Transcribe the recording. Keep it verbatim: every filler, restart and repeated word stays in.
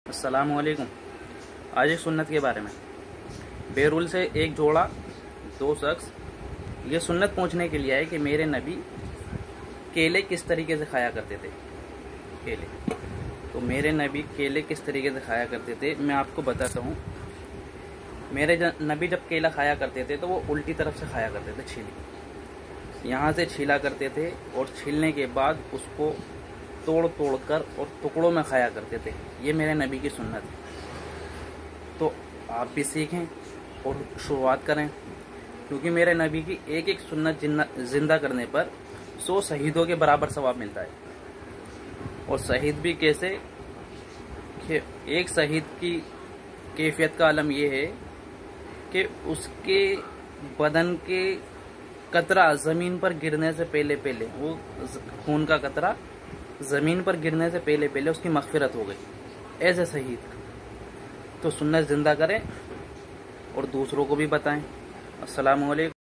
अस्सलाम वालेकुम। आज एक सुन्नत के बारे में। बेरुल से एक जोड़ा दो शख्स ये सुन्नत पूछने के लिए आए कि मेरे नबी केले किस तरीके से खाया करते थे। केले तो मेरे नबी केले किस तरीके से खाया करते थे मैं आपको बताता हूँ। मेरे नबी जब केला खाया करते थे तो वो उल्टी तरफ से खाया करते थे, छीली यहाँ से छीला करते थे और छीलने के बाद उसको तोड़ तोड़ कर और टुकड़ों में खाया करते थे। ये मेरे नबी की सुन्नत है, तो आप भी सीखें और शुरुआत करें, क्योंकि मेरे नबी की एक एक सुन्नत जिंदा करने पर सौ शहीदों के बराबर सवाब मिलता है। और शहीद भी कैसे कि एक शहीद की कैफियत का आलम यह है कि उसके बदन के कतरा ज़मीन पर गिरने से पहले पहले वो खून का कतरा ज़मीन पर गिरने से पहले पहले उसकी मग़फ़िरत हो गई। ऐसे शहीद तो सुन्नत ज़िंदा करें और दूसरों को भी बताएं। अस्सलामु अलैकुम।